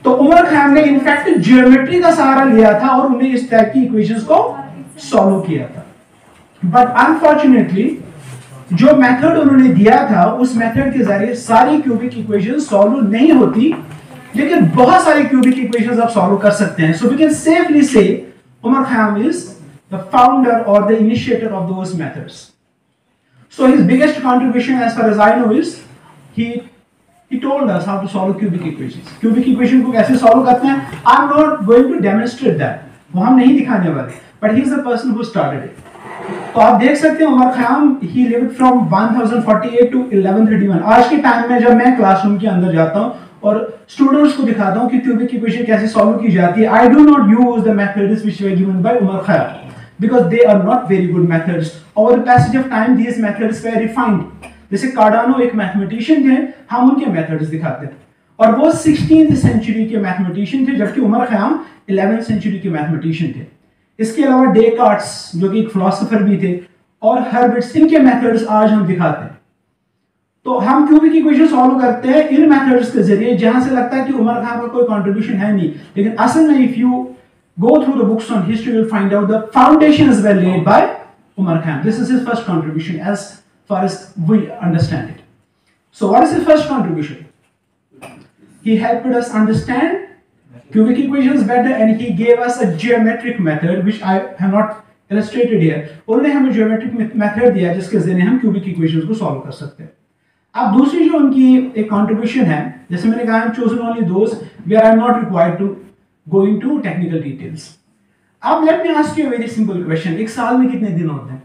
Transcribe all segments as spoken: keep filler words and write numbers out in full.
तो उमर खैयाम ने in fact geometry का सहारा लिया था और उन्हें इस टाइप की इक्वेशंस को सॉल्व किया था। बट अनफॉर्चुनेटली जो मेथड उन्होंने दिया था उस मेथड के जरिए सारी क्यूबिक इक्वेशंस सॉल्व नहीं होती, लेकिन बहुत सारी क्यूबिक इक्वेशंस आप सॉल्व कर सकते हैं। So we can safely say Omar Khayyam is the founder और the initiator of those methods. So his biggest contribution as far as I know is he He told us how to solve cubic equations. Cubic equation को कैसे solve करते हैं? I'm not going to demonstrate that. वो हम नहीं दिखाने वाले. But he is the person who started it. तो आप देख सकते हैं Omar Khayyam he lived from one forty eight to eleven thirty one. आज के टाइम में जब मैं क्लासरूम के अंदर जाता हूँ और स्टूडेंट्स को दिखाता हूँ कि क्यूबिक इक्वेशन कैसे सॉल्व की जाती है, I do not use the methods which were given by Omar Khayyam because they are not very good methods. Over the passage of time, these methods were refined. जैसे Cardano एक mathematician थे, हम उनके methods दिखाते हैं और वो sixteenth century के मैथमेटिशियन थे, जबकि उमर खैयाम इलेवेंथ सेंचुरी के मैथमेटिशियन थे। इसके अलावा डेकार्ट्स जो कि एक फिलोसोफर भी थे और हर्बर्ट्स, इनके मेथड्स आज हम दिखाते हैं। तो हम क्यूबिक इक्वेशन सॉल्व करते हैं इन मेथड्स के जरिए, जहां से लगता है कि उमर खैयाम का कोई कंट्रीब्यूशन है नहीं, लेकिन असल में if you go through the books on history you will find out the foundations were laid by Omar Khayyam. This is his first contribution as far as we understand it. So what is his first contribution? He helped us understand cubic equations better and he gave us a geometric method which I have not illustrated here. उन्होंने हमें geometric method दिया जिसके जरिए हम cubic equations को solve कर सकते हैं। अब दूसरी जो उनकी एक contribution है, जैसे मैंने कहा, I have chosen only those where I am not required to go into technical details. अब let me ask you a very simple question. एक साल में कितने दिन होते हैं?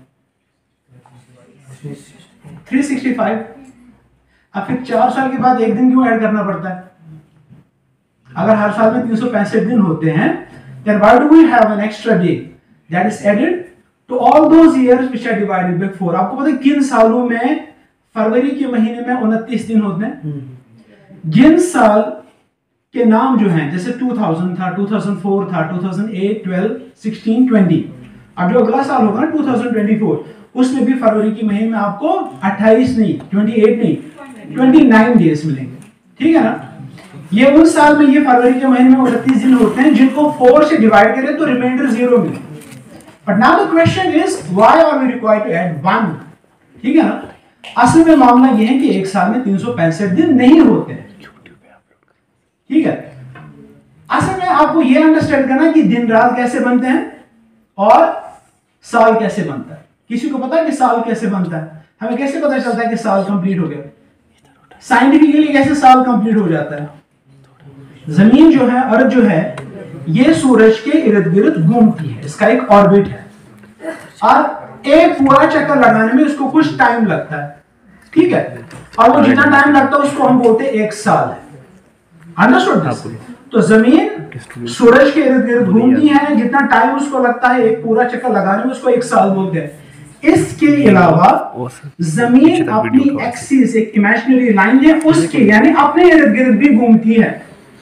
Three sixty five. अब फिर चार साल के बाद एक दिन क्यों ऐड करना पड़ता है? अगर हर साल में तीन सौ पैंसठ दिन होते हैं, then why do we have an extra day that is added to all those years which are divided by four? आपको पता है किन सालों में फरवरी के महीने में उनतीस दिन होते हैं? जिन साल के नाम जो हैं, जैसे टू थाउजेंड था, टू थाउजेंड फोर था, two thousand eight, twelve, sixteen, twenty, अब जो अगला साल होगा ना टू थाउजेंड ट्वेंटी फोर, उसमें भी फरवरी के महीने में आपको अट्ठाईस नहीं, अट्ठाईस नहीं, उनतीस डेज मिलेंगे। ठीक है ना? ये उन साल में, ये फरवरी के महीने में उनतीस दिन होते हैं जिनको फोर से डिवाइड करें तो रिमाइंडर जीरो मिले। But now the question is why are we required to add one? ठीक है ना? असल में मामला ये है कि एक साल में तीन सौ पैंसठ दिन नहीं होते हैं। ठीक है? असल में आपको ये अंडरस्टैंड करना कि दिन रात कैसे बनते हैं और साल कैसे बनता है। किसी को पता है कि साल कैसे बनता है? हमें कैसे पता चलता है कि साल कंप्लीट हो गया? साइंटिफिकली कैसे साल कंप्लीट हो जाता है? जमीन जो है, अर्थ जो है, ये सूरज के इर्द गिर्द घूमती है, इसका एक ऑर्बिट है और एक पूरा चक्कर लगाने में उसको कुछ टाइम लगता है। ठीक है? और वो जितना टाइम लगता है उसको हम बोलते हैं एक साल है। Understood this? तो जमीन सूरज के इर्द गिर्द घूमती है, जितना टाइम उसको लगता है एक पूरा चक्कर लगाने में उसको एक साल बोलते हैं। इसके अलावा जमीन अपनी एक्सिस, एक इमेजिनरी लाइन है उसके, यानी अपने इर्द गिर्द भी घूमती है।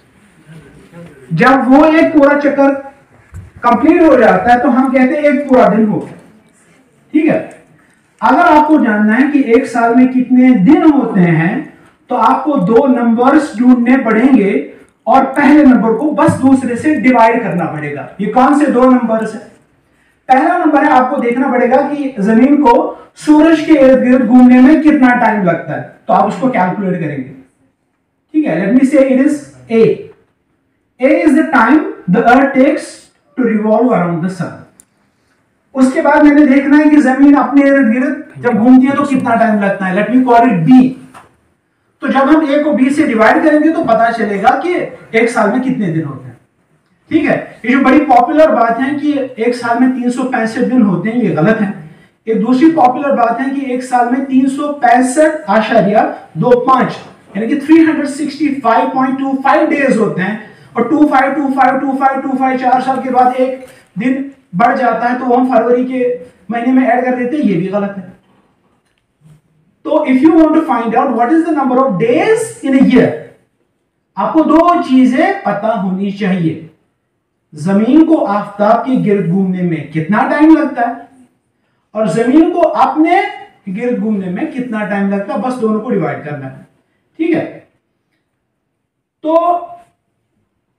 जब वो एक पूरा चक्कर कंप्लीट हो जाता है तो हम कहते हैं एक पूरा दिन हो गया। ठीक है? अगर आपको जानना है कि एक साल में कितने दिन होते हैं तो आपको दो नंबर्स ढूंढने पड़ेंगे और पहले नंबर को बस दूसरे से डिवाइड करना पड़ेगा। ये कौन से दो नंबर्स है? पहला नंबर है, आपको देखना पड़ेगा कि जमीन को सूरज के इर्द गिर्द घूमने में कितना टाइम लगता है, तो आप उसको कैलकुलेट करेंगे। ठीक है? Let me say it is a a is the time the earth takes to revolve around the sun. उसके बाद मैंने देखना है कि जमीन अपने इर्द गिर्द जब घूमती है तो कितना टाइम लगता है। Let me call it B. तो जब हम ए को बी से डिवाइड करेंगे तो पता चलेगा कि एक साल में कितने दिन होते हैं। ठीक है? ये जो बड़ी पॉपुलर बात है कि एक साल में तीन सौ पैंसठ दिन होते हैं, ये गलत है। एक दूसरी पॉपुलर बात है कि एक साल में तीन सौ पैंसठ आशारिया दो पांच यानी कि तीन सौ पैंसठ पॉइंट दो पाँच डेज होते हैं और two five two five two five two five चार साल के बाद एक दिन बढ़ जाता है तो वो हम फरवरी के महीने में ऐड कर देते हैं, ये भी गलत है। तो if you want to find out what is the number of days in a year, आपको दो चीजें पता होनी चाहिए। जमीन को आफताब के गिर्द घूमने में कितना टाइम लगता है और जमीन को अपने गिर्द घूमने में कितना टाइम लगता है, बस दोनों को डिवाइड करना है। ठीक है? तो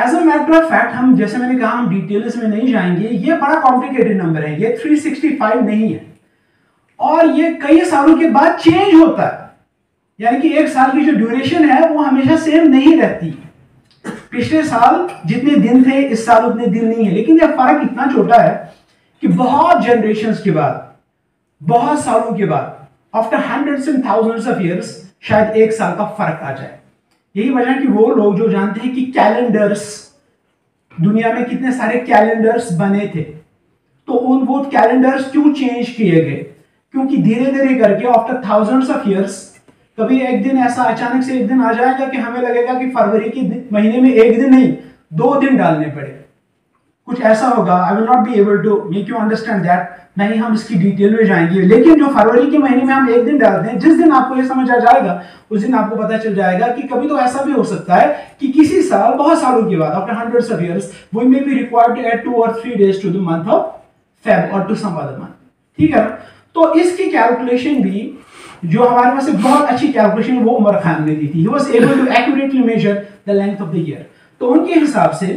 as a matter of fact, हम जैसे मैंने कहा हम डिटेल्स में नहीं जाएंगे, ये बड़ा कॉम्प्लिकेटेड नंबर है, ये तीन सौ पैंसठ नहीं है और ये कई सालों के बाद चेंज होता है, यानी कि एक साल की जो ड्यूरेशन है वो हमेशा सेम नहीं रहती। पिछले साल जितने दिन थे इस साल उतने दिन नहीं है, लेकिन यह फर्क इतना छोटा है कि बहुत जनरेशंस के बाद, बहुत सालों के बाद, after hundreds and thousands of years शायद एक साल का फर्क आ जाए। यही वजह कि वो लोग जो जानते हैं कि कैलेंडर्स, दुनिया में कितने सारे कैलेंडर्स बने थे, तो उन वो कैलेंडर्स क्यों चेंज किए गए, क्योंकि धीरे धीरे करके आफ्टर थाउजेंड्स ऑफ इयर्स कभी एक दिन ऐसा अचानक से एक दिन आ जाएगा कि हमें लगेगा कि फरवरी के महीने में एक दिन नहीं दो दिन डालने पड़े, कुछ ऐसा होगा। I will not be able to make you understand that, नहीं हम इसकी डिटेल में जाएंगे, लेकिन जो फरवरी के महीने में हम एक दिन डालते हैं, जिस दिन आपको ये समझ आ जाएगा उस दिन आपको पता चल जाएगा कि कभी तो ऐसा भी हो सकता है कि किसी साल, बहुत सालों के बाद, after hundreds of years, we may be required to add two or three days to the month of Feb or to some other month, ठीक है। तो इसकी कैलकुलेशन भी जो हमारे पास एक बहुत अच्छी कैलकुलेशन वो उमर खान ने दी थी, he was able to accurately measure the length of the year. तो उनके हिसाब से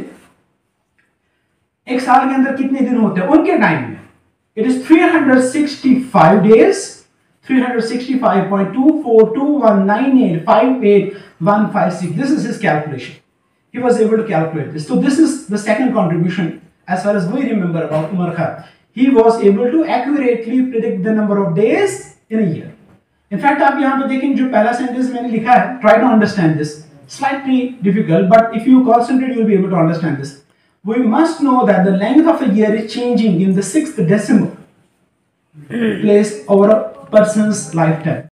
एक साल के अंदर कितने दिन होते हैं उनके टाइम में, it is three hundred sixty-five days, three hundred sixty-five point two four two one nine eight five eight one five six. This is his calculation. He was able to calculate this. So this is the second contribution as far as we remember about Umar Khan. He was able to accurately predict the number of days in a year. In fact, आप यहाँ पे देखें जो पहला sentence मैंने लिखा है, try to understand this. Slightly difficult, but if you concentrate, you'll be able to understand this. We must know that the length of a year is changing in the sixth decimal place over a person's lifetime.